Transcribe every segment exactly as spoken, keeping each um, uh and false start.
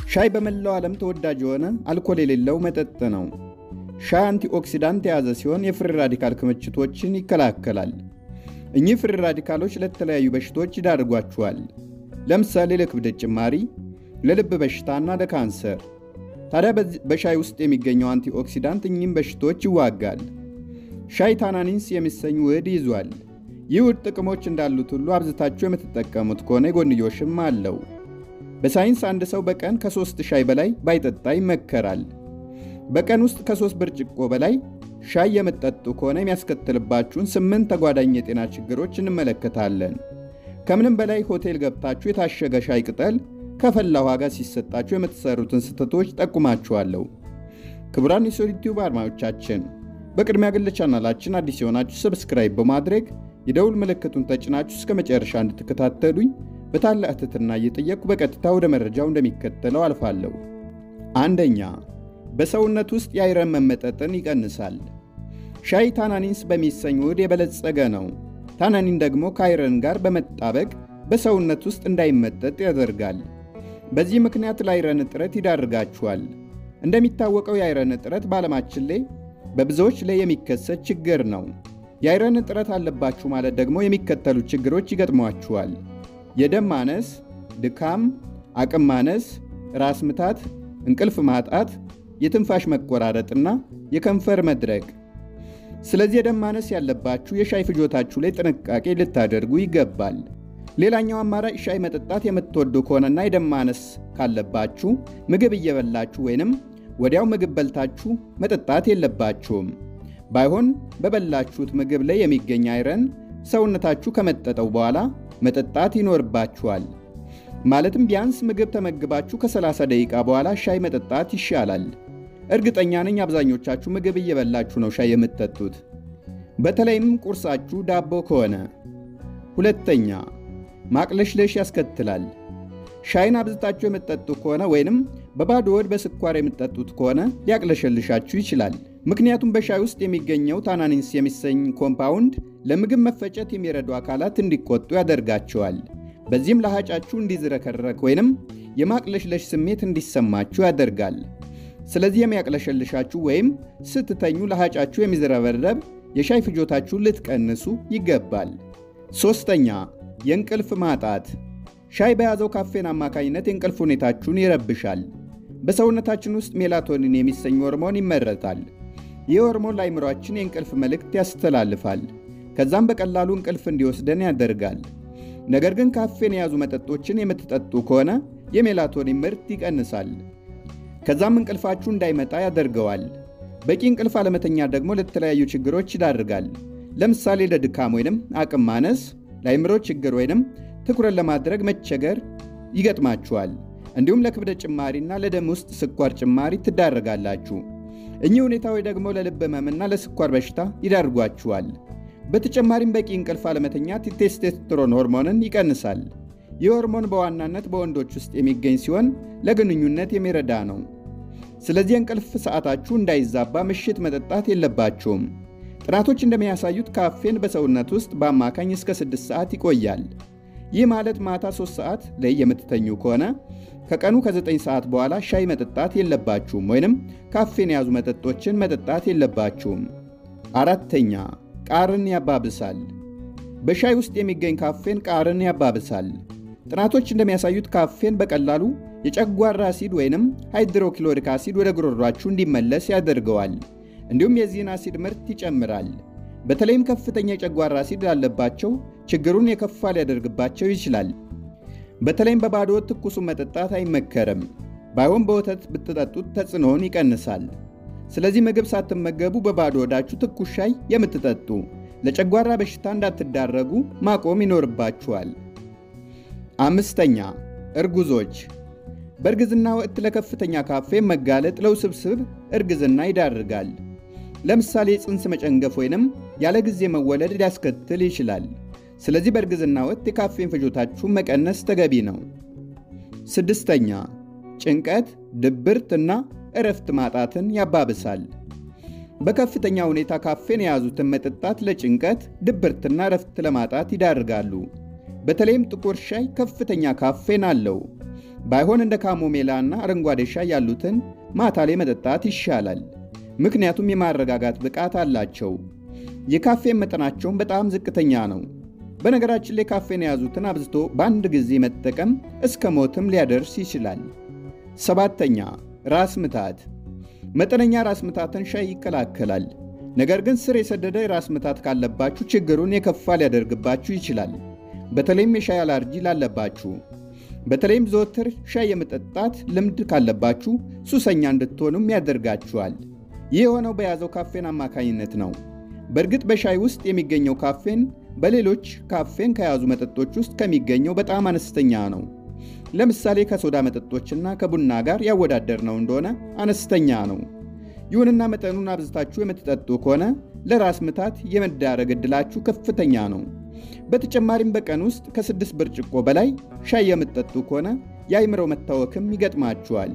ሻይ በመላው ዓለም ተወዳጅ የሆነ አልኮል የሌለው መጠጥ ነው። ሻይ አንቲኦክሲዳንት የያዘ ሲሆን የፍሪ ራዲካል ክምችቶችን ይከላከላል። እኚህ ፍሪ ራዲካሎች ለተለያዩ በሽታዎች ይዳርጓቸዋል። ለምሳሌ ለክብደት ጭማሪ፣ ለልብ በሽታና ለካንሰር። ታዲያ በሻይ ውስጥ የሚገኘው አንቲኦክሲዳንት እኚህን በሽታዎች ይዋጋል። ሻይ ታናኒንስ የሚሰኝ ውህድ ይዟል። ይህ ውህድ ጥቅሞች እንዳሉት ሁሉ አብዝታችሁ የምትጠቀሙት ከሆነ የጎንዮሽም አለው። በሳይንስ አንድ ሰው በቀን ከሶስት ሻይ በላይ ባይጠጣ ይመከራል። በቀን ውስጥ ከሶስት ብርጭቆ በላይ ሻይ የምትጠጡ ከሆነ የሚያስከትልባችሁን ስምንት ተጓዳኝ የጤና ችግሮች እንመለከታለን። ከምንም በላይ ሆቴል ገብታችሁ የታሸገ ሻይ ቅጠል ከፈላ ውሃ ጋር ሲሰጣችሁ የምትሰሩትን ስህተቶች ጠቁማችኋለሁ። ክቡራን የሶሊቲዩብ አድማጮቻችን፣ በቅድሚያ ግን ለቻናላችን አዲስ የሆናችሁ ሰብስክራይብ በማድረግ የደውል ምልክቱን ተጭናችሁ እስከ መጨረሻ እንድትከታተሉኝ በታላቅ ትህትና እየጠየቅኩ በቀጥታ ወደ መረጃው እንደሚከተለው አልፋለሁ። አንደኛ፣ በሰውነት ውስጥ የአይረን መመጠጥን ይቀንሳል። ሻይ ታናኒንስ በሚሰኝ ውህድ የበለጸገ ነው። ታናኒን ደግሞ ከአይረን ጋር በመጣበቅ በሰውነት ውስጥ እንዳይመጠጥ ያደርጋል። በዚህ ምክንያት ለአይረን እጥረት ይዳርጋችኋል። እንደሚታወቀው የአይረን እጥረት በዓለማችን ላይ በብዙዎች ላይ የሚከሰት ችግር ነው። የአይረን እጥረት አለባችሁ ማለት ደግሞ የሚከተሉት ችግሮች ይገጥሟችኋል። የደም ማነስ፣ ድካም፣ አቅም ማነስ፣ ራስ ምታት፣ እንቅልፍ ማጣት፣ የትንፋሽ መቆራረጥና የከንፈር መድረቅ። ስለዚህ የደም ማነስ ያለባችሁ የሻይ ፍጆታችሁ ላይ ጥንቃቄ ልታደርጉ ይገባል። ሌላኛው አማራጭ ሻይ መጠጣት የምትወዱ ከሆነና የደም ማነስ ካለባችሁ ምግብ እየበላችሁ ወይንም ወዲያው ምግብ በልታችሁ መጠጣት የለባችሁም። ባይሆን በበላችሁት ምግብ ላይ የሚገኝ አይረን ሰውነታችሁ ከመጠጠው በኋላ መጠጣት ይኖርባችኋል። ማለትም ቢያንስ ምግብ ተመግባችሁ ከ30 ደቂቃ በኋላ ሻይ መጠጣት ይሻላል። እርግጠኛ ነኝ አብዛኞቻችሁ ምግብ እየበላችሁ ነው ሻይ የምትጠጡት፣ በተለይም ቁርሳችሁ ዳቦ ከሆነ። ሁለተኛ፣ ማቅለሽለሽ ያስከትላል። ሻይን አብዝታችሁ የምትጠጡ ከሆነ ወይንም በባዶ ሆድ በስኳር የምትጠጡት ከሆነ ሊያቅለሸልሻችሁ ይችላል። ምክንያቱም በሻይ ውስጥ የሚገኘው ታናኒንስ የሚሰኝ ኮምፓውንድ ለምግብ መፈጨት የሚረዱ አካላት እንዲቆጡ ያደርጋቸዋል። በዚህም ለሃጫችሁ እንዲዝረከረክ ወይንም የማቅለሽለሽ ስሜት እንዲሰማችሁ ያደርጋል። ስለዚህ የሚያቅለሸልሻችሁ ወይም ስትተኙ ለሃጫችሁ የሚዝረበረብ የሻይ ፍጆታችሁ ልትቀንሱ ይገባል። ሶስተኛ፣ የእንቅልፍ ማጣት። ሻይ በያዘው ካፌን አማካኝነት የእንቅልፍ ሁኔታችሁን ይረብሻል። በሰውነታችን ውስጥ ሜላቶኒን የሚሰኝ ሆርሞን ይመረታል። ይህ ሆርሞን ለአይምሯችን የእንቅልፍ መልእክት ያስተላልፋል። ከዛም በቀላሉ እንቅልፍ እንዲወስደን ያደርጋል። ነገር ግን ካፌን የያዙ መጠጦችን የምትጠጡ ከሆነ የሜላቶኒን ምርት ይቀንሳል። ከዛም እንቅልፋችሁ እንዳይመጣ ያደርገዋል። በቂ እንቅልፍ አለመተኛ ደግሞ ለተለያዩ ችግሮች ይዳርጋል። ለምሳሌ ለድካም ወይንም አቅም ማነስ፣ ለአይምሮ ችግር ወይንም ትኩረት ለማድረግ መቸገር ይገጥማችኋል። እንዲሁም ለክብደት ጭማሪና ለደም ውስጥ ስኳር ጭማሪ ትዳረጋላችሁ። እኚህ ሁኔታዎች ደግሞ ለልብ ህመምና ለስኳር በሽታ ይዳርጓችኋል። በተጨማሪም በቂ እንቅልፍ አለመተኛት የቴስቶስትሮን ሆርሞንን ይቀንሳል። ይህ ሆርሞን በዋናነት በወንዶች ውስጥ የሚገኝ ሲሆን ለግንኙነት የሚረዳ ነው። ስለዚህ የእንቅልፍ ሰዓታችሁ እንዳይዛባ ምሽት መጠጣት የለባችሁም። ጥናቶች እንደሚያሳዩት ካፌን በሰውነት ውስጥ በአማካኝ እስከ ስድስት ሰዓት ይቆያል። ይህ ማለት ማታ ሶስት ሰዓት ላይ የምትተኙ ከሆነ ከቀኑ ከዘጠኝ ሰዓት በኋላ ሻይ መጠጣት የለባችሁም ወይንም ካፌን የያዙ መጠጦችን መጠጣት የለባችሁም። አራተኛ፣ ቃርን ያባብሳል። በሻይ ውስጥ የሚገኝ ካፌን ቃርን ያባብሳል። ጥናቶች እንደሚያሳዩት ካፌን በቀላሉ የጨጓራ አሲድ ወይንም ሃይድሮክሎሪክ አሲድ ወደ ጉሮሯችሁ እንዲመለስ ያደርገዋል። እንዲሁም የዚህን አሲድ ምርት ይጨምራል። በተለይም ከፍተኛ የጨጓራ አሲድ ላለባቸው ችግሩን የከፋ ሊያደርግባቸው ይችላል። በተለይም በባዶ ወጥ ትኩሱን መጠጣት አይመከርም። ባይሆን በወተት ብትጠጡት ተጽዕኖውን ይቀንሳል። ስለዚህ ምግብ ሳትመገቡ በባዶ ወዳችሁ ትኩስ ሻይ የምትጠጡ ለጨጓራ በሽታ እንዳትዳረጉ ማቆም ይኖርባችኋል። አምስተኛ፣ እርጉዞች። በእርግዝና ወቅት ለከፍተኛ ካፌን መጋለጥ ለውስብስብ እርግዝና ይዳርጋል። ለምሳሌ ጽንስ መጨንገፍ ወይንም ያለ ጊዜ መወለድ ሊያስከትል ይችላል። ስለዚህ በእርግዝና ወቅት የካፌን ፍጆታችሁን መቀነስ ተገቢ ነው። ስድስተኛ፣ ጭንቀት፣ ድብርት እና እረፍት ማጣትን ያባብሳል። በከፍተኛ ሁኔታ ካፌን የያዙትን መጠጣት ለጭንቀት፣ ድብርትና እረፍት ለማጣት ይዳርጋሉ። በተለይም ጥቁር ሻይ ከፍተኛ ካፌን አለው። ባይሆን እንደ ካሞሜላና አረንጓዴ ሻይ ያሉትን ማታ ላይ መጠጣት ይሻላል። ምክንያቱም የማረጋጋት ብቃት አላቸው። የካፌን መጠናቸውም በጣም ዝቅተኛ ነው። በነገራችን ላይ ካፌን የያዙትን አብዝቶ በአንድ ጊዜ መጠቀም እስከ ሞትም ሊያደርስ ይችላል። ሰባተኛ ራስ ምታት። መጠነኛ ራስ ምታትን ሻይ ይከላከላል። ነገር ግን ስር የሰደደ ራስ ምታት ካለባችሁ ችግሩን የከፋ ሊያደርግባችሁ ይችላል። በተለይም የሻይ አላርጂ ላለባችሁ። በተለይም ዘወትር ሻይ የመጠጣት ልምድ ካለባችሁ ሱሰኛ እንድትሆኑም ያደርጋችኋል። ይህ የሆነው በያዘው ካፌን አማካኝነት ነው። በእርግጥ በሻይ ውስጥ የሚገኘው ካፌን በሌሎች ካፌን ከያዙ መጠጦች ውስጥ ከሚገኘው በጣም አነስተኛ ነው። ለምሳሌ ከሶዳ መጠጦችና ከቡና ጋር ያወዳደርነው እንደሆነ አነስተኛ ነው። ይሁንና መጠኑን አብዝታችሁ የምትጠጡ ከሆነ ለራስ ምታት የመዳረግ ዕድላችሁ ከፍተኛ ነው። በተጨማሪም በቀን ውስጥ ከስድስት ብርጭቆ በላይ ሻይ የምትጠጡ ከሆነ የአእምሮ መታወክም ይገጥማችኋል።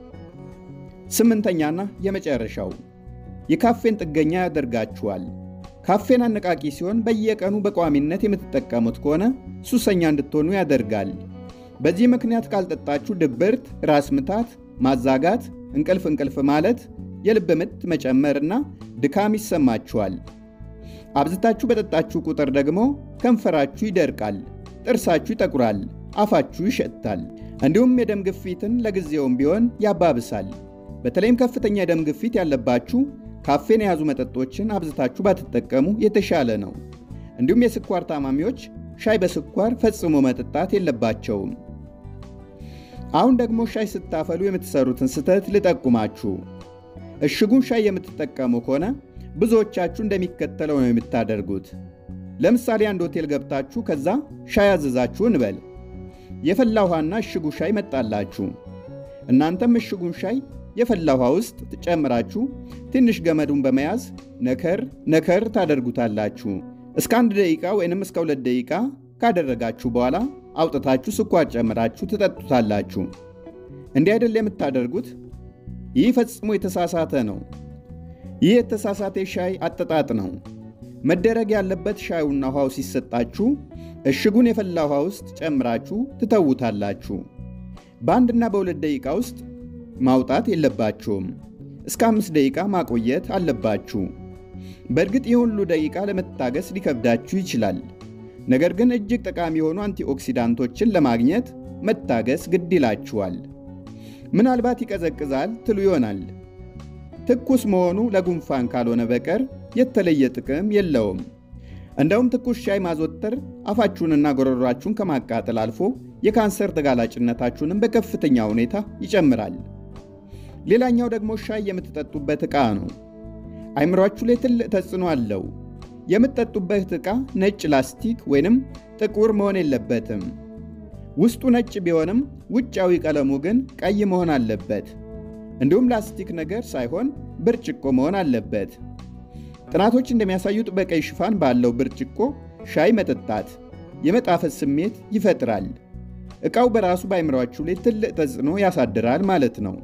ስምንተኛና የመጨረሻው የካፌን ጥገኛ ያደርጋችኋል። ካፌን አነቃቂ ሲሆን በየቀኑ በቋሚነት የምትጠቀሙት ከሆነ ሱሰኛ እንድትሆኑ ያደርጋል። በዚህ ምክንያት ካልጠጣችሁ ድብርት፣ ራስ ምታት፣ ማዛጋት፣ እንቅልፍ እንቅልፍ ማለት፣ የልብ ምት መጨመርና ድካም ይሰማችኋል። አብዝታችሁ በጠጣችሁ ቁጥር ደግሞ ከንፈራችሁ ይደርቃል፣ ጥርሳችሁ ይጠቁራል፣ አፋችሁ ይሸታል። እንዲሁም የደም ግፊትን ለጊዜውም ቢሆን ያባብሳል። በተለይም ከፍተኛ የደም ግፊት ያለባችሁ ካፌን የያዙ መጠጦችን አብዝታችሁ ባትጠቀሙ የተሻለ ነው። እንዲሁም የስኳር ታማሚዎች ሻይ በስኳር ፈጽሞ መጠጣት የለባቸውም። አሁን ደግሞ ሻይ ስታፈሉ የምትሰሩትን ስህተት ልጠቁማችሁ። እሽጉን ሻይ የምትጠቀሙ ከሆነ ብዙዎቻችሁ እንደሚከተለው ነው የምታደርጉት። ለምሳሌ አንድ ሆቴል ገብታችሁ ከዛ ሻይ አዘዛችሁ እንበል። የፈላ ውሃና እሽጉ ሻይ መጣላችሁ። እናንተም እሽጉን ሻይ የፈላ ውሃ ውስጥ ትጨምራችሁ ትንሽ ገመዱን በመያዝ ነከር ነከር ታደርጉታላችሁ። እስከ አንድ ደቂቃ ወይንም እስከ ሁለት ደቂቃ ካደረጋችሁ በኋላ አውጥታችሁ ስኳር ጨምራችሁ ትጠጡታላችሁ። እንዲህ አይደል የምታደርጉት? ይህ ፈጽሞ የተሳሳተ ነው። ይህ የተሳሳተ ሻይ አጠጣጥ ነው። መደረግ ያለበት ሻዩና ውሃው ሲሰጣችሁ እሽጉን የፈላ ውሃ ውስጥ ጨምራችሁ ትተውታላችሁ። በአንድና በሁለት ደቂቃ ውስጥ ማውጣት የለባችሁም። እስከ አምስት ደቂቃ ማቆየት አለባችሁ። በእርግጥ ይህ ሁሉ ደቂቃ ለመታገስ ሊከብዳችሁ ይችላል። ነገር ግን እጅግ ጠቃሚ የሆኑ አንቲኦክሲዳንቶችን ለማግኘት መታገስ ግድ ይላችኋል። ምናልባት ይቀዘቅዛል ትሉ ይሆናል። ትኩስ መሆኑ ለጉንፋን ካልሆነ በቀር የተለየ ጥቅም የለውም። እንደውም ትኩስ ሻይ ማዘወተር አፋችሁንና ጎሮሯችሁን ከማቃጠል አልፎ የካንሰር ተጋላጭነታችሁንም በከፍተኛ ሁኔታ ይጨምራል። ሌላኛው ደግሞ ሻይ የምትጠጡበት ዕቃ ነው። አእምሯችሁ ላይ ትልቅ ተጽዕኖ አለው። የምትጠጡበት ዕቃ ነጭ ላስቲክ ወይንም ጥቁር መሆን የለበትም። ውስጡ ነጭ ቢሆንም ውጫዊ ቀለሙ ግን ቀይ መሆን አለበት። እንዲሁም ላስቲክ ነገር ሳይሆን ብርጭቆ መሆን አለበት። ጥናቶች እንደሚያሳዩት በቀይ ሽፋን ባለው ብርጭቆ ሻይ መጠጣት የመጣፈጥ ስሜት ይፈጥራል። ዕቃው በራሱ በአእምሯችሁ ላይ ትልቅ ተጽዕኖ ያሳድራል ማለት ነው።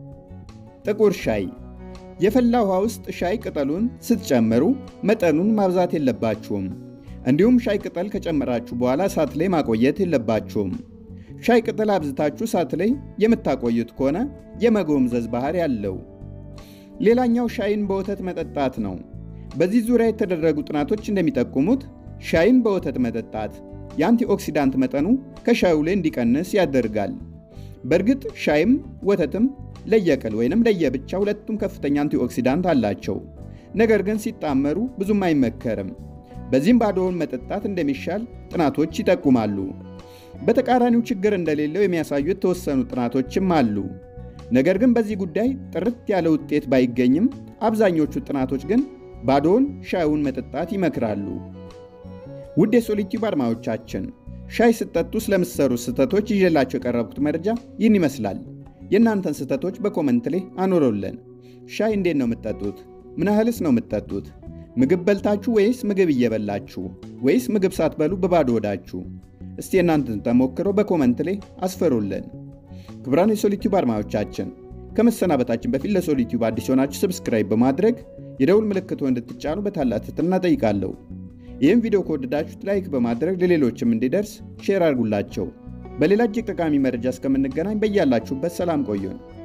ጥቁር ሻይ የፈላ ውሃ ውስጥ ሻይ ቅጠሉን ስትጨምሩ መጠኑን ማብዛት የለባችሁም። እንዲሁም ሻይ ቅጠል ከጨመራችሁ በኋላ እሳት ላይ ማቆየት የለባችሁም። ሻይ ቅጠል አብዝታችሁ እሳት ላይ የምታቆዩት ከሆነ የመጎምዘዝ ባህሪ ያለው። ሌላኛው ሻይን በወተት መጠጣት ነው። በዚህ ዙሪያ የተደረጉ ጥናቶች እንደሚጠቁሙት ሻይን በወተት መጠጣት የአንቲኦክሲዳንት መጠኑ ከሻዩ ላይ እንዲቀንስ ያደርጋል። በእርግጥ ሻይም ወተትም ለየቅል ወይንም ለየብቻ ሁለቱም ከፍተኛ አንቲኦክሲዳንት አላቸው። ነገር ግን ሲጣመሩ ብዙም አይመከርም። በዚህም ባዶውን መጠጣት እንደሚሻል ጥናቶች ይጠቁማሉ። በተቃራኒው ችግር እንደሌለው የሚያሳዩ የተወሰኑ ጥናቶችም አሉ። ነገር ግን በዚህ ጉዳይ ጥርት ያለ ውጤት ባይገኝም አብዛኞቹ ጥናቶች ግን ባዶውን ሻዩን መጠጣት ይመክራሉ። ውድ የሶሊቲዩብ አድማጮቻችን ሻይ ስትጠጡ ስለምትሰሩ ስህተቶች ይዤላችሁ የቀረብኩት መረጃ ይህን ይመስላል። የእናንተን ስህተቶች በኮመንት ላይ አኖሩልን። ሻይ እንዴት ነው የምትጠጡት? ምን ያህልስ ነው የምትጠጡት? ምግብ በልታችሁ ወይስ ምግብ እየበላችሁ ወይስ ምግብ ሳትበሉ በባዶ ሆዳችሁ? እስቲ የእናንተን ተሞክሮ በኮመንት ላይ አስፈሩልን። ክቡራን የሶሊቲዩብ አድማጮቻችን ከመሰናበታችን በፊት ለሶሊቲዩብ አዲስ ሆናችሁ ሰብስክራይብ በማድረግ የደውል ምልክቱን እንድትጫኑ በታላቅ ትህትና ጠይቃለሁ። ይህም ቪዲዮ ከወደዳችሁት ላይክ በማድረግ ለሌሎችም እንዲደርስ ሼር አድርጉላቸው። በሌላ እጅግ ጠቃሚ መረጃ እስከምንገናኝ በያላችሁበት ሰላም ቆዩን።